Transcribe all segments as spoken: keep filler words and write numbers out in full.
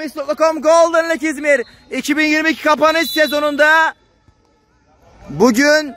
Tenis nokta com Golden Lake İzmir iki bin yirmi iki kapanış sezonunda bugün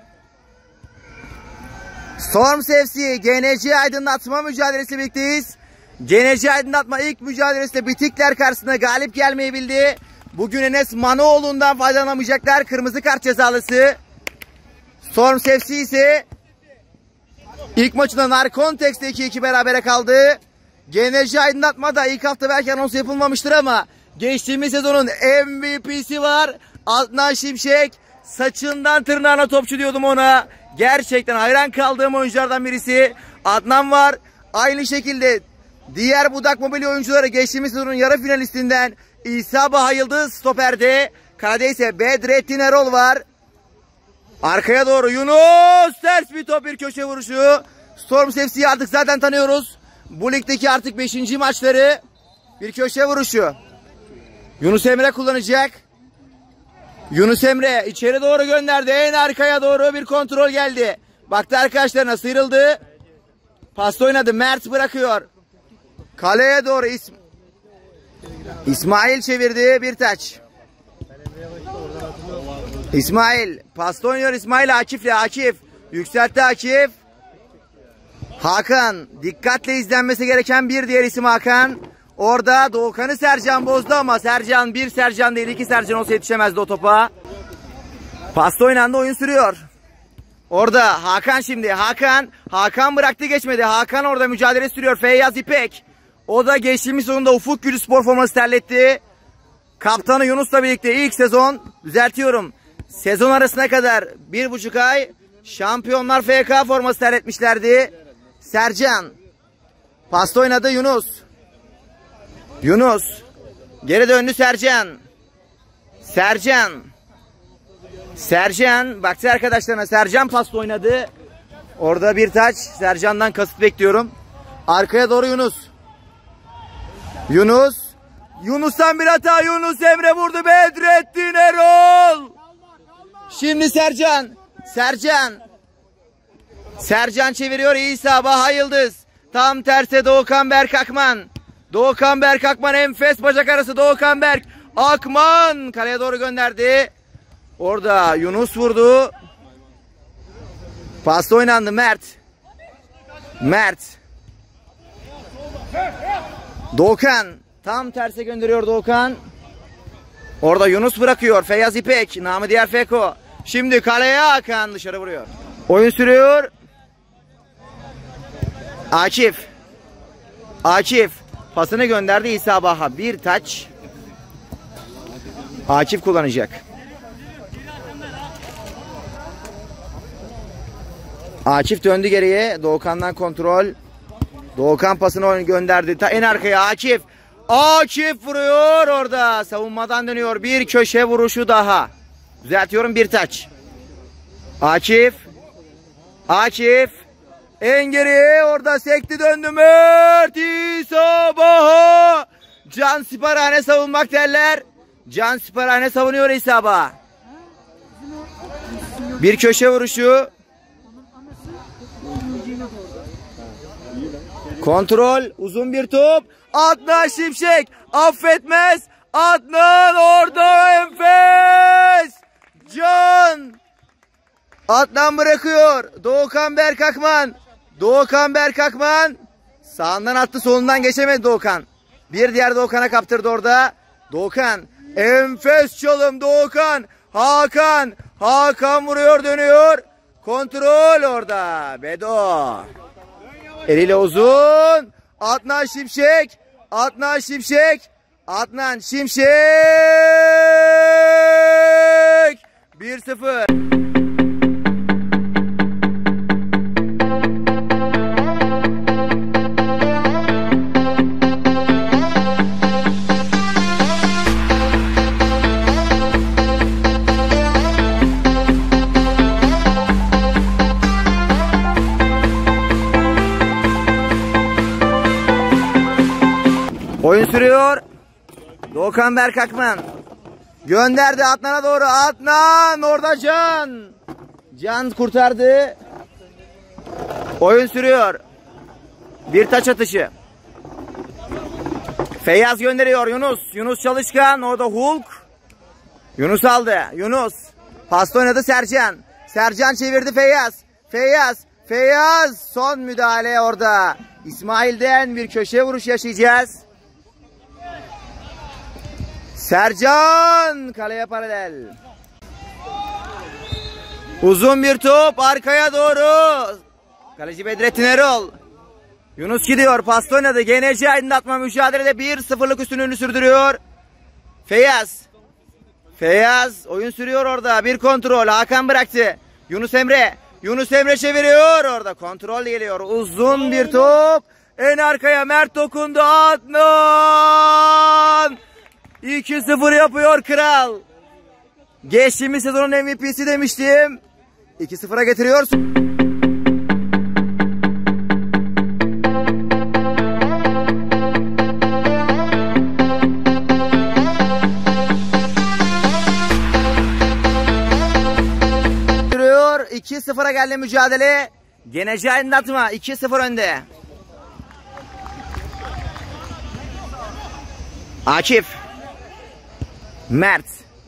Storms F C G N C Aydınlatma mücadelesi birlikteyiz. G N C Aydınlatma ilk mücadelesinde Bitikler karşısında galip gelmeyi bildi. Bugün Enes Manoğlu'ndan faydalanamayacaklar. Kırmızı kart cezalısı. Storms F C ise ilk maçında Narcontex'te iki iki berabere kaldı. G N C Aydınlatma'da ilk hafta belki anons yapılmamıştır ama geçtiğimiz sezonun M V P'si var. Adnan Şimşek. Saçından tırnağına topçu diyordum ona. Gerçekten hayran kaldığım oyunculardan birisi. Adnan var. Aynı şekilde diğer Budak Mobilya oyuncuları geçtiğimiz sezonun yarı finalistinden İsa Baha Yıldız stoperde. Kalede ise Bedrettin Erol var. Arkaya doğru Yunus. Ters bir top, bir köşe vuruşu. Storms F C'yi artık zaten tanıyoruz. Bu ligdeki artık beşinci maçları. Bir köşe vuruşu. Yunus Emre kullanacak. Yunus Emre içeri doğru gönderdi. En arkaya doğru bir kontrol geldi. Baktı arkadaşlarına, sıyrıldı. Pasta oynadı. Mert bırakıyor. Kaleye doğru İsm İsmail çevirdi. Bir taç. İsmail. Pasta oynuyor İsmail Akif'le. Akif. Yükseltti Akif. Hakan. Dikkatle izlenmesi gereken bir diğer isim Hakan. Orada Doğukan'ı Sercan bozdu ama Sercan bir Sercan değil iki Sercan olsa yetişemezdi o topa. Pasta oynandı, oyun sürüyor. Orada Hakan şimdi. Hakan. Hakan bıraktı geçmedi. Hakan orada mücadele sürüyor. Feyyaz İpek. O da geçtiğimiz sonunda Ufuk Gülü spor forması terletti. Kaptanı Yunus'la birlikte ilk sezon, düzeltiyorum, sezon arasına kadar bir buçuk ay Şampiyonlar F K forması terletmişlerdi. Sercan. Pasta oynadı Yunus. Yunus. Geri döndü Sercan. Sercan. Sercan. Baktı arkadaşlarına. Sercan pasta oynadı. Orada bir taç. Sercan'dan kasıt bekliyorum. Arkaya doğru Yunus. Yunus. Yunus'tan bir hata. Yunus Emre vurdu. Bedrettin Erol. Şimdi Sercan. Sercan. Sercan çeviriyor. İsa Baha Yıldız. Tam terse Doğukan Berk Akman. Doğukan Berk Akman enfes bacak arası. Doğukan Berk Akman kaleye doğru gönderdi. Orada Yunus vurdu. Pasta oynandı. Mert. Mert. Doğukan. Tam terse gönderiyor Doğukan. Orada Yunus bırakıyor. Feyyaz İpek. Namı diğer Feko. Şimdi kaleye Hakan dışarı vuruyor. Oyun sürüyor. Akif. Akif. Pasını gönderdi İsa Baha. Bir taç. Akif kullanacak. Akif döndü geriye. Doğukan'dan kontrol. Doğukan pasını gönderdi. Ta en arkaya Akif. Akif vuruyor orada. Savunmadan dönüyor. Bir köşe vuruşu daha. Düzeltiyorum, bir taç. Akif. Akif. En geriye orada sekti, döndü Mert. İsa Baha. Can siparhane savunmak derler. Can siparhane savunuyor İsa Baha. Bir köşe vuruşu. Kontrol. Uzun bir top. Adnan Şimşek. Affetmez. Adnan orada enfes. Can. Adnan bırakıyor. Doğukan Berk Akman. Doğukan Berk Akman. Sağından attı, solundan geçemedi Doğukan. Bir diğer Doğukan'a kaptırdı orada. Doğukan. Enfes çalım Doğukan. Hakan. Hakan vuruyor, dönüyor. Kontrol orada. Bedo. Eliyle uzun. Adnan Şimşek. Adnan Şimşek. Adnan Şimşek. bir sıfır. Oyun sürüyor. Doğukan Berk Akman. Gönderdi Adnan'a doğru. Adnan orada Can. Can kurtardı. Oyun sürüyor. Bir taç atışı. Feyyaz gönderiyor Yunus. Yunus Çalışkan. Orada Hulk. Yunus aldı. Yunus. Pasta oynadı Sercan. Sercan çevirdi Feyyaz. Feyyaz. Feyyaz. Son müdahale orada. İsmail'den bir köşe vuruş yaşayacağız. Sercan. Kaleye paralel. Uzun bir top. Arkaya doğru. Kaleci Bedrettin Erol. Yunus gidiyor. Pasta oynadı. G N C aydınlatma mücadelede bir sıfırlık üstünlüğünü sürdürüyor. Feyyaz. Feyyaz oyun sürüyor orada. Bir kontrol. Hakan bıraktı. Yunus Emre. Yunus Emre çeviriyor. Orada kontrol geliyor. Uzun bir top. En arkaya Mert dokundu. Adnan. iki sıfır yapıyor Kral. Geçtiğimiz sezonun M V P'si demiştim. iki sıfıra getiriyor. iki sıfıra geldi mücadele. Geneci aydınlatma iki sıfır önde. Akif. Mert.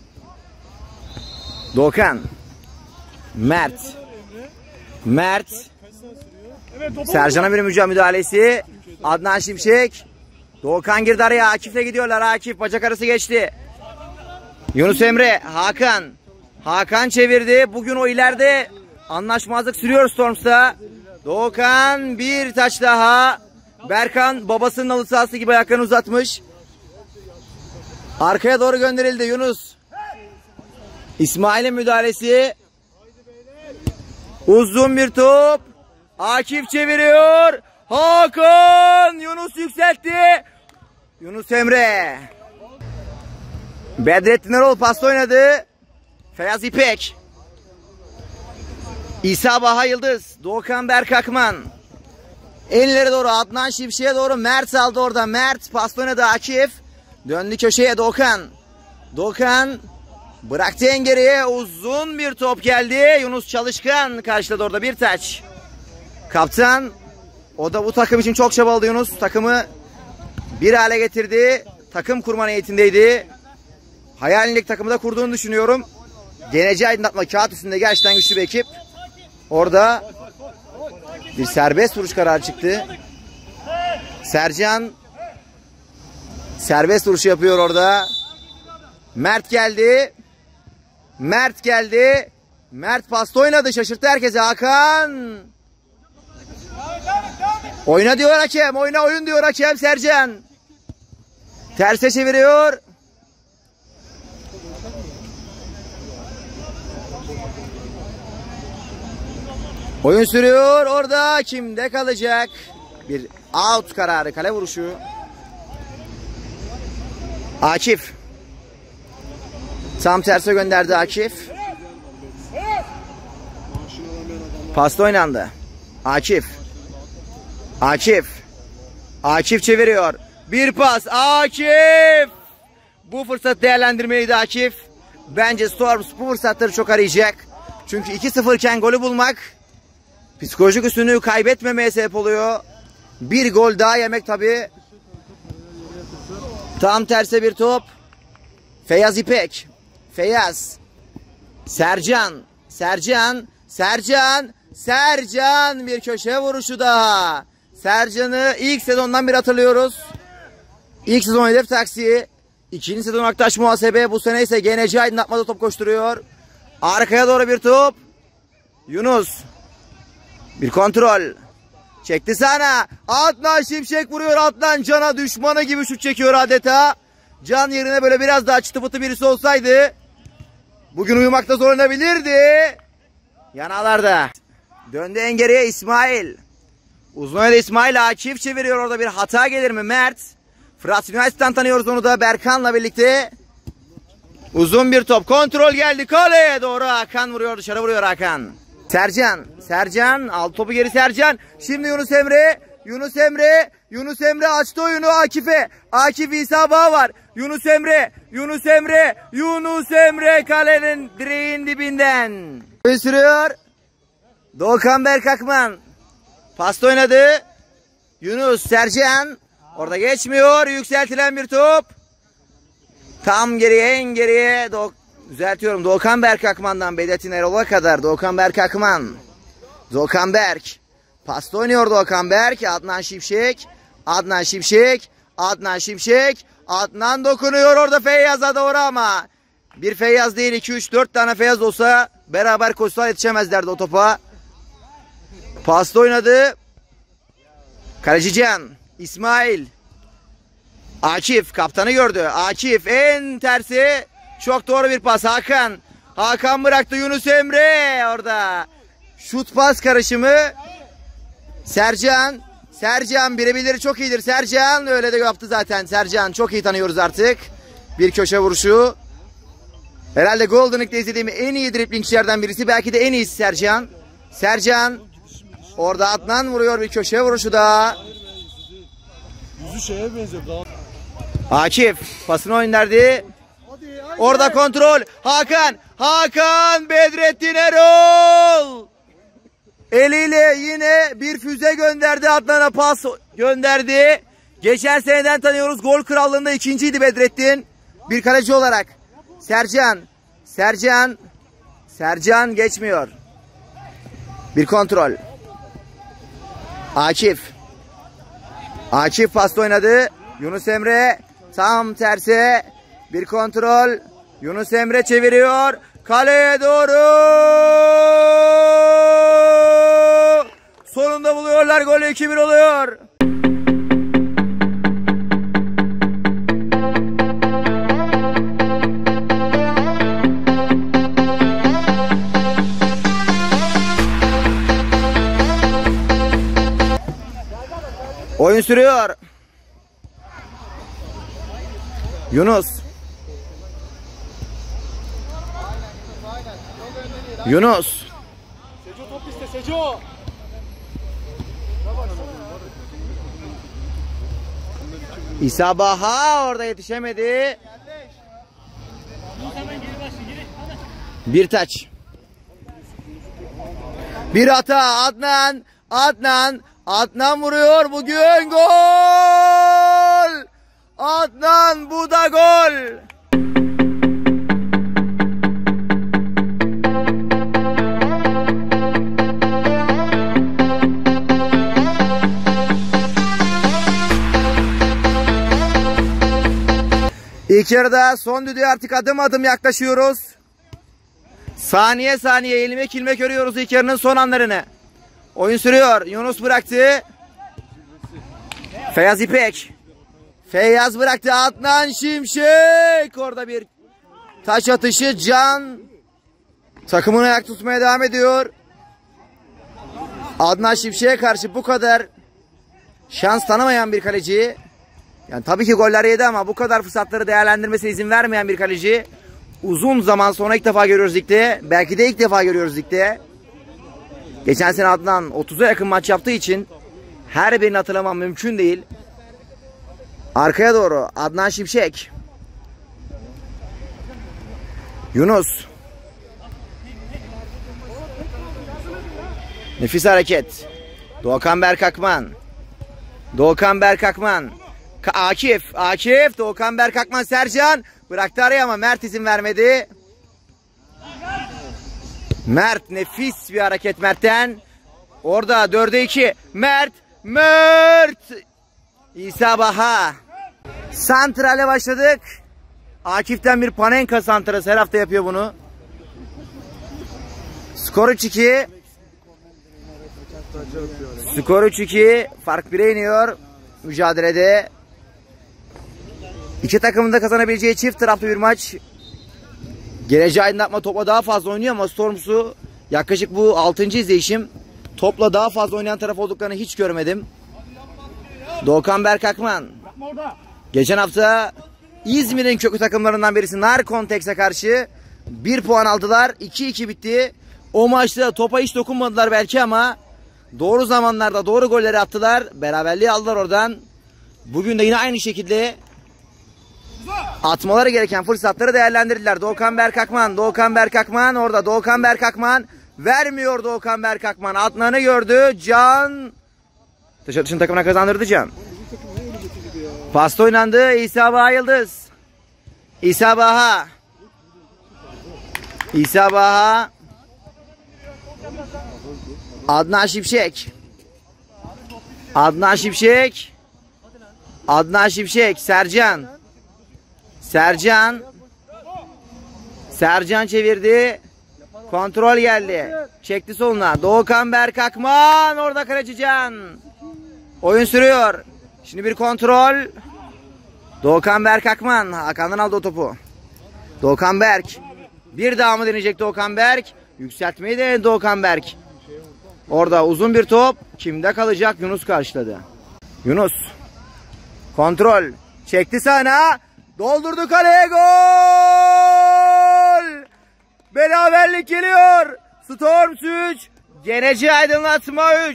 Doğukan. Mert. Mert. Sercan'a bir mücadele müdahalesi. Adnan Şimşek. Doğukan girdi araya. Akif'le gidiyorlar. Akif bacak arası geçti. Yunus Emre. Hakan. Hakan çevirdi. Bugün o ileride anlaşmazlık sürüyor Storms'ta. Doğukan bir taç daha. Berkan babasının halı sahası gibi ayaklarını uzatmış. Arkaya doğru gönderildi Yunus. İsmail'in müdahalesi. Uzun bir top. Akif çeviriyor. Hakan. Yunus yükseltti. Yunus Emre. Bedrettin Erol pasta oynadı. Feyyaz İpek. İsa Baha Yıldız. Doğukan Berk Akman. Enlere doğru Adnan Şimşek'e doğru Mert aldı orada. Mert pasta oynadı Akif. Döndü köşeye Doğukan. Doğukan bıraktı en geriye. Uzun bir top geldi. Yunus Çalışkan karşıladı orada bir taç. Kaptan o da bu takım için çok çabaladı Yunus. Takımı bir hale getirdi. Takım kurma niyetindeydi. Hayalindeki takımı da kurduğunu düşünüyorum. Geneci aydınlatma kağıt üstünde gerçekten güçlü bir ekip. Orada bir serbest vuruş kararı çıktı. Sercan serbest vuruşu yapıyor orada. Mert geldi. Mert geldi. Mert pasta oynadı. Şaşırttı herkese. Hakan. Oyna diyor hakem. Oyna oyun diyor hakem Sercan. Terse çeviriyor. Oyun sürüyor. Orada kimde kalacak? Bir out kararı. Kale vuruşu. Akif. Tam terse gönderdi Akif. Pasta oynandı. Akif. Akif. Akif çeviriyor. Bir pas. Akif. Bu fırsat değerlendirmeliydi Akif. Bence Storms bu fırsatları çok arayacak. Çünkü iki sıfır iken golü bulmak psikolojik üstünlüğü kaybetmemeye sebep oluyor. Bir gol daha yemek tabii. Tam terse bir top. Feyyaz İpek. Feyyaz. Sercan. Sercan. Sercan. Sercan. Bir köşe vuruşu daha. Sercan'ı ilk sezondan beri hatırlıyoruz. İlk sezon hedef taksi. İkinci sezon Aktaş muhasebe. Bu sene ise G N C aydınlatmada top koşturuyor. Arkaya doğru bir top. Yunus. Bir kontrol. Çekti sana. Adnan Şimşek vuruyor. Adnan Can'a düşmanı gibi şut çekiyor adeta. Can yerine böyle biraz daha çıtı pıtı birisi olsaydı bugün uyumakta zorlanabilirdi. Yanalarda. Döndü en geriye İsmail. Uzun oynadı İsmail. Akif çeviriyor orada, bir hata gelir mi? Mert. Fırat Üniversitesi'nden tanıyoruz onu da Berkan'la birlikte. Uzun bir top. Kontrol geldi kaleye doğru. Hakan vuruyor, dışarı vuruyor Hakan. Sercan. Sercan. Alt topu geri Sercan. Şimdi Yunus Emre. Yunus Emre. Yunus Emre açtı oyunu Akif'e. Akif İsa Bağ var. Yunus Emre. Yunus Emre. Yunus Emre kalenin direğin dibinden. Oyun sürüyor. Doğukan Berk Akman. Pasta oynadı. Yunus Sercan. Orada geçmiyor. Yükseltilen bir top. Tam geriye, en geriye. Do Düzeltiyorum. Doğukan Berk Akman'dan Bedetin Erol'a kadar. Doğukan Berk Akman. Doğukan Berk. Pasta oynuyor Doğukan Berk. Adnan Şimşek. Adnan Şimşek. Adnan Şimşek. Adnan dokunuyor orada Feyyaz'a doğru ama. Bir Feyyaz değil, iki üç dört tane Feyyaz olsa beraber koşsa yetişemezlerdi o topa. Pasta oynadı. Kaleci Can. İsmail. Akif kaptanı gördü. Akif en tersi. Çok doğru bir pas. Hakan. Hakan bıraktı. Yunus Emre orada. Şut pas karışımı. Sercan. Sercan birebirleri çok iyidir. Sercan öyle de yaptı zaten. Sercan çok iyi tanıyoruz artık. Bir köşe vuruşu. Herhalde Golden League'de izlediğim en iyi driplingçilerden birisi. Belki de en iyisi Sercan. Sercan. Orada Adnan vuruyor bir köşe vuruşu da. Yüzü şeye benziyor. Akif pasını gönderdi. Orada kontrol. Hakan. Hakan Bedrettin Erol. Eliyle yine bir füze gönderdi. Adnan'a pas gönderdi. Geçen seneden tanıyoruz. Gol krallığında ikinciydi Bedrettin. Bir kaleci olarak. Sercan. Sercan. Sercan geçmiyor. Bir kontrol. Akif. Akif pasta oynadı. Yunus Emre tam tersi. Bir kontrol. Yunus Emre çeviriyor. Kaleye doğru. Sonunda buluyorlar. Golü iki bir oluyor. Oyun sürüyor. Yunus. Yunus. Seco top iste Seco. İsa Baha orada yetişemedi. Bir taç. Bir hata. Adnan. Adnan. Adnan vuruyor bugün. Gol. Adnan bu da gol. İlk yarıda son düdüğe artık adım adım yaklaşıyoruz. Saniye saniye ilmek ilmek görüyoruz ilk yarının son anlarını. Oyun sürüyor. Yunus bıraktı. Feyyaz İpek. Feyyaz bıraktı. Adnan Şimşek. Orada bir taş atışı. Can takımını ayak tutmaya devam ediyor. Adnan Şimşek'e karşı bu kadar şans tanımayan bir kaleci. Yani tabii ki goller yedi ama bu kadar fırsatları değerlendirmesine izin vermeyen bir kaleci. Uzun zaman sonra ilk defa görüyoruz ligde. Belki de ilk defa görüyoruz ligde. Geçen sene Adnan otuza yakın maç yaptığı için her birini hatırlamam mümkün değil. Arkaya doğru Adnan Şimşek. Yunus. Nefis hareket. Doğukan Berk Akman. Doğukan Berk Akman. Akif. Akif. Doğukan Berk Akman. Sercan. Bıraktı araya ama Mert izin vermedi. Mert nefis bir hareket Mert'ten. Orada dörde iki. Mert. Mert. İsa Baha. Santrale başladık. Akif'ten bir Panenka santrası. Her hafta yapıyor bunu. Skor üç iki. Skor üç iki. Fark bire iniyor. Mücadelede. İki takımın da kazanabileceği çift taraflı bir maç. Geleceği aydınlatma topla daha fazla oynuyor ama Storms'u yaklaşık bu altıncı izleyişim. Topla daha fazla oynayan taraf olduklarını hiç görmedim. Doğukan Berk Akman. Geçen hafta İzmir'in köklü takımlarından birisi Narcontex'e karşı bir puan aldılar. iki iki bitti. O maçta topa hiç dokunmadılar belki ama doğru zamanlarda doğru golleri attılar. Beraberliği aldılar oradan. Bugün de yine aynı şekilde atmaları gereken fırsatları değerlendirdiler. Doğukan Berk Akman, Doğukan Berk Akman orada. Doğukan Berk Akman vermiyor Doğukan Berk Akman. Adnan'ı gördü. Can. Taş atışın takımına kazandırdı Can. Pasta oynandı. İsa Baha Yıldız. İsa Baha. İsa Baha. Adnan Şimşek. Adnan Şimşek. Adnan Şimşek. Sercan. Sercan. Sercan çevirdi. Kontrol geldi. Çekti soluna. Doğukan Berkakman. Orada kaleci Can. Oyun sürüyor. Şimdi bir kontrol. Doğukan Berkakman. Hakan'dan aldı o topu. Doğukan Berk. Bir daha mı deneyecek Doğukan Berk? Yükseltmeyi denedi Doğukan Berk. Orada uzun bir top. Kimde kalacak? Yunus karşıladı. Yunus. Kontrol. Çekti sana. Doldurdu kaleye. Gol! Beraberlik geliyor. Storms üç. Geneci Aydınlatma üç.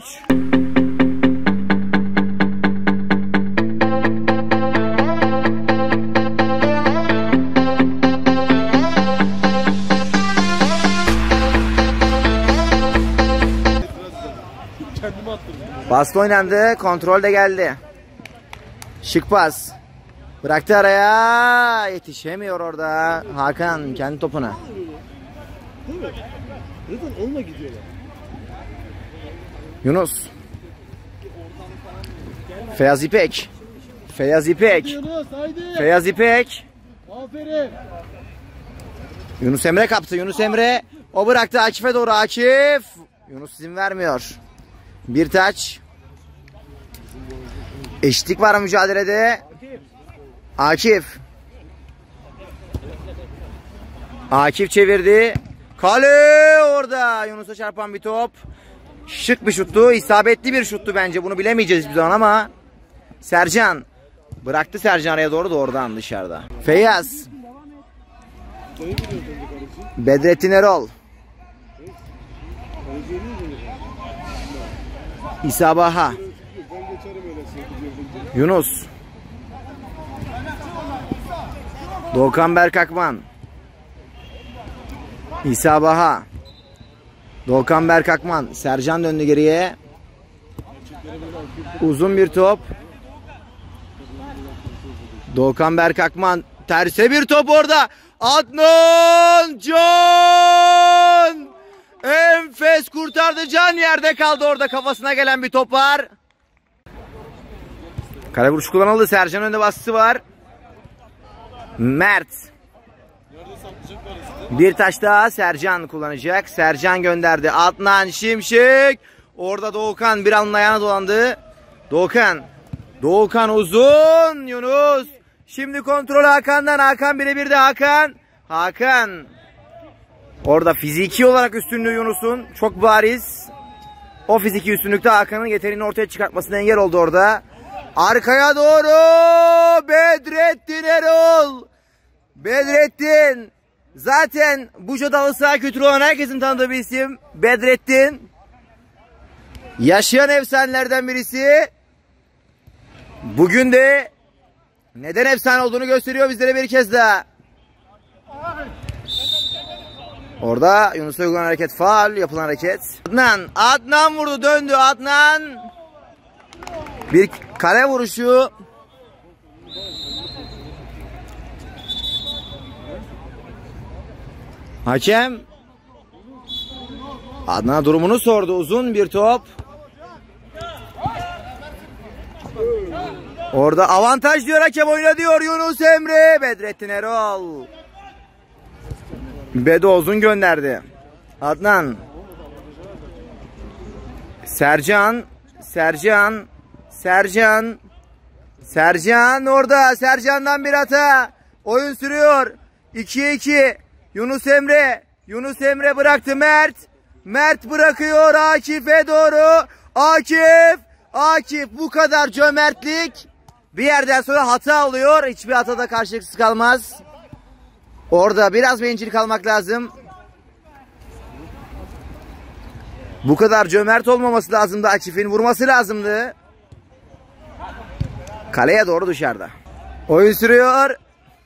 Pasta oynandı. Kontrol de geldi. Şık pas. Bıraktı araya. Yetişemiyor orada. Hakan kendi topuna. Değil mi? Neden onunla gidiyorlar? Yunus. Feyyaz İpek. Feyyaz İpek. Yunus haydi. Feyyaz İpek. Aferin. Yunus Emre kaptı. Yunus Emre. O bıraktı Akif'e doğru. Akif. Yunus izin vermiyor. Bir taç. Eşitlik var mücadelede. Akif. Akif çevirdi. Kale orada. Yunus'a çarpan bir top. Şık bir şuttu. İsabetli bir şuttu bence. Bunu bilemeyeceğiz bir zaman ama. Sercan. Bıraktı Sercan araya doğru, doğrudan dışarıda. Feyyaz. Bedrettin Erol. İsa Baha. Yunus. Doğukan Berkakman. İsa Baha. Doğukan Berkakman. Sercan döndü geriye. Uzun bir top. Doğukan Berkakman. Terse bir top orada. Adnan Can. Enfes kurtardı. Can yerde kaldı orada. Kafasına gelen bir top var. Kale vuruş kullanıldı. Sercan önünde baskısı var. Mert. Bir taş daha Sercan kullanacak. Sercan gönderdi. Adnan Şimşek. Orada Doğukan bir anın ayağına dolandı. Doğukan. Doğukan uzun. Yunus. Şimdi kontrol Hakan'dan. Hakan birebir de Hakan. Hakan. Orada fiziki olarak üstünlüğü Yunus'un çok bariz. O fiziki üstünlükte Hakan'ın yeteneğini ortaya çıkartmasına engel oldu orada. Arkaya doğru Bedrettin Erol. Bedrettin. Zaten Buca'da halı saha kültürü olan herkesin tanıdığı bir isim. Bedrettin. Yaşayan efsanelerden birisi. Bugün de neden efsane olduğunu gösteriyor bizlere bir kez daha. Orada Yunus'a uygulanan hareket faul, yapılan hareket. Adnan, Adnan vurdu, döndü Adnan. Bir kale vuruşu. Hakem Adnan'a durumunu sordu. Uzun bir top. Orada avantaj diyor hakem, oyna diyor Yunus Emre. Bedrettin Erol. Bedo uzun gönderdi. Adnan. Sercan. Sercan. Sercan. Sercan orada. Sercan'dan bir hata. Oyun sürüyor. ikiye iki. Yunus Emre. Yunus Emre bıraktı Mert. Mert bırakıyor Akif'e doğru. Akif. Akif, bu kadar cömertlik bir yerden sonra hata oluyor. Hiçbir hatada karşılıksız kalmaz. Orada biraz bencil kalmak lazım. Bu kadar cömert olmaması lazımdı. Akif'in vurması lazımdı. Kaleye doğru dışarıda. Oyun sürüyor.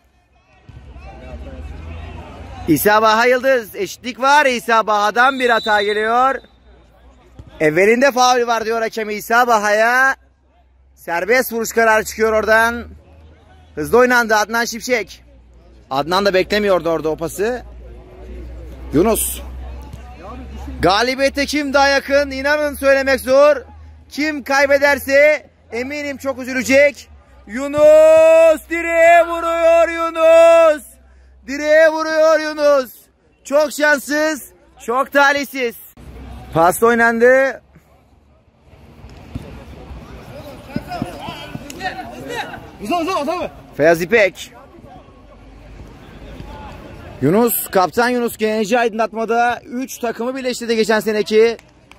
İsa Baha Yıldız. Eşitlik var. İsa Baha'dan bir hata geliyor. Evvelinde faul var diyor hakem İsa Baha'ya. Serbest vuruş kararı çıkıyor oradan. Hızlı oynandı Adnan Şimşek. Adnan da beklemiyordu orada o pası. Yunus. Galibiyete kim daha yakın? İnanın söylemek zor. Kim kaybederse eminim çok üzülecek. Yunus direğe vuruyor Yunus. Direğe vuruyor Yunus. Çok şanssız, çok talihsiz. Pas oynandı. Feyyaz İpek. Yunus, kaptan Yunus genci aydınlatmada üç takımı birleştirdi geçen seneki.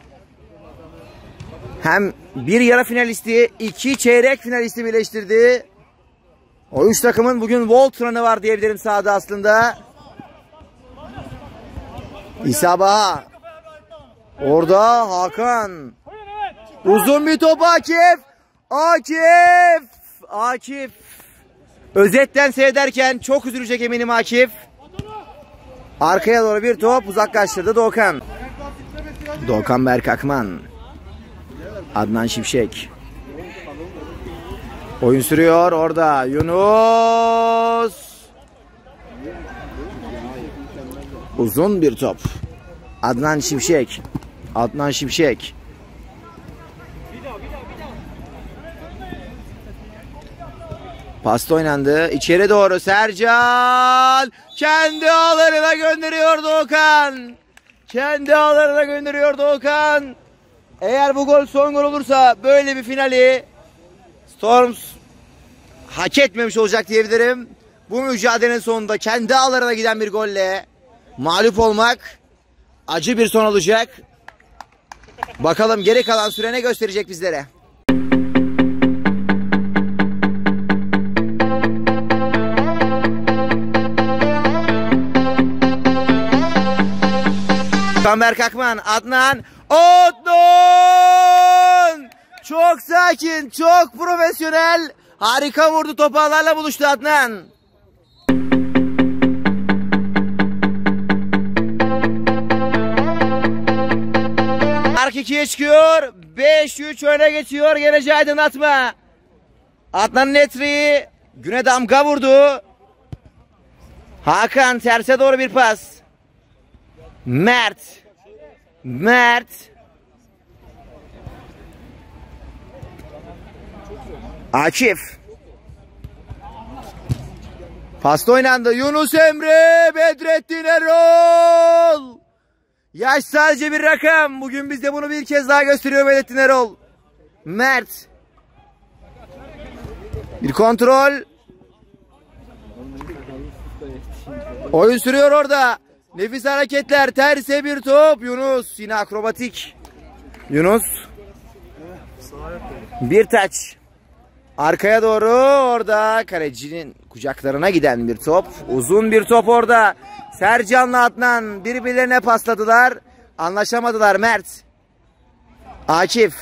Hem bir yarı finalisti, iki çeyrek finalisti birleştirdi. O üç takımın bugün Voltran'ı var diyebilirim sahada aslında. İsa Baha. Orada Hakan. Uzun bir top Akif. Akif. Akif. Özetten seyrederken çok üzülecek eminim Akif. Arkaya doğru bir top uzaklaştırdı Doğukan. Doğukan Berk Akman. Adnan Şimşek. Oyun sürüyor orada. Yunus. Uzun bir top. Adnan Şimşek. Adnan Şimşek. Pasta oynandı. İçeri doğru Sercan. Kendi ağlarına gönderiyor Doğukan. Kendi ağlarına gönderiyor Doğukan. Eğer bu gol son gol olursa böyle bir finali Storms hak etmemiş olacak diyebilirim. Bu mücadelenin sonunda kendi ağlarına giden bir golle mağlup olmak acı bir son olacak. Bakalım geri kalan süre ne gösterecek bizlere. Berk Akman, Adnan, Adnan! Çok sakin, çok profesyonel. Harika vurdu, topu ağlarla buluştu Adnan. Fark ikiye çıkıyor. beş üç öne geçiyor. Geleceği aydınlatma. Adnan'ın etriği güne damga vurdu. Hakan terse doğru bir pas. Mert. Mert. Akif. Pasta oynandı. Yunus Emre. Bedrettin Erol. Yaş sadece bir rakam. Bugün bizde bunu bir kez daha gösteriyor Bedrettin Erol. Mert. Bir kontrol. Oyun sürüyor orada. Nefis hareketler. Terse bir top. Yunus. Yine akrobatik. Yunus. Bir taç. Arkaya doğru orada kalecinin kucaklarına giden bir top. Uzun bir top orada. Sercan'la Adnan birbirlerine pasladılar. Anlaşamadılar Mert. Akif.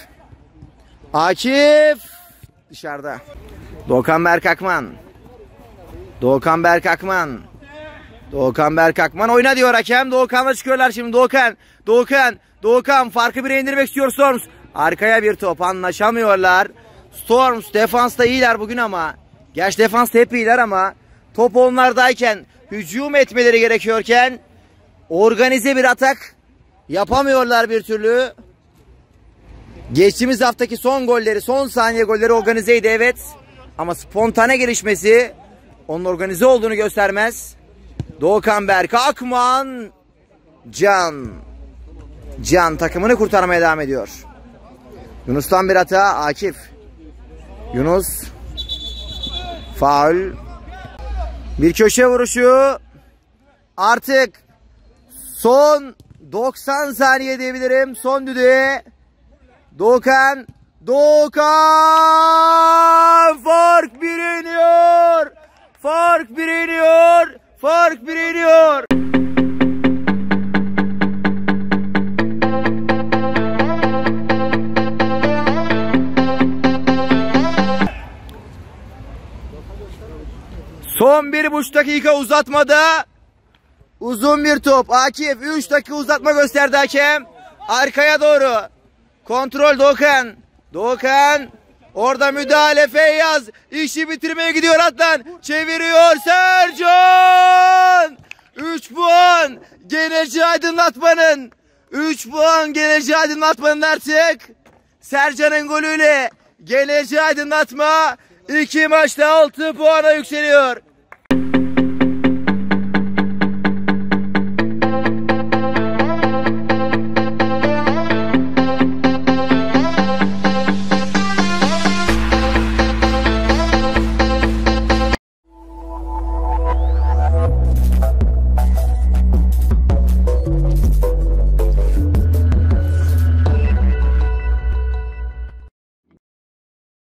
Akif. Dışarıda. Doğukan Berk Akman. Doğukan Berk Akman. Doğukan Berk Akman oyna diyor hakem. Doğukan'la çıkıyorlar şimdi. Doğukan. Doğukan. Doğukan farkı bire indirmek istiyor Storms. Arkaya bir top, anlaşamıyorlar. Storms defansta iyiler bugün ama. Gerçi defansta hep iyiler ama top onlardayken, hücum etmeleri gerekiyorken organize bir atak yapamıyorlar bir türlü. Geçtiğimiz haftaki son golleri, son saniye golleri organizeydi evet. Ama spontane gelişmesi onun organize olduğunu göstermez. Doğukan Berk Akman. Can. Can takımını kurtarmaya devam ediyor. Yunus'tan bir hata. Akif. Yunus. Faul. Bir köşe vuruşu. Artık son doksan saniye diyebilirim. Son düdüğe. Doğukan. Doğukan. Fark bir iniyor. Fark bir iniyor. Fark bir iniyor. Son bir buçuk dakika uzatmada uzun bir top. Akif üç dakika uzatma gösterdi hakem. Arkaya doğru. Kontrol Doğukan. Doğukan Orada müdahale Feyyaz. İşi bitirmeye gidiyor Atlan. Çeviriyor Sercan. üç puan. Generji Aydınlatma'nın. üç puan Generji Aydınlatma'nın artık. Sercan'ın golüyle Generji Aydınlatma iki maçta altı puana yükseliyor.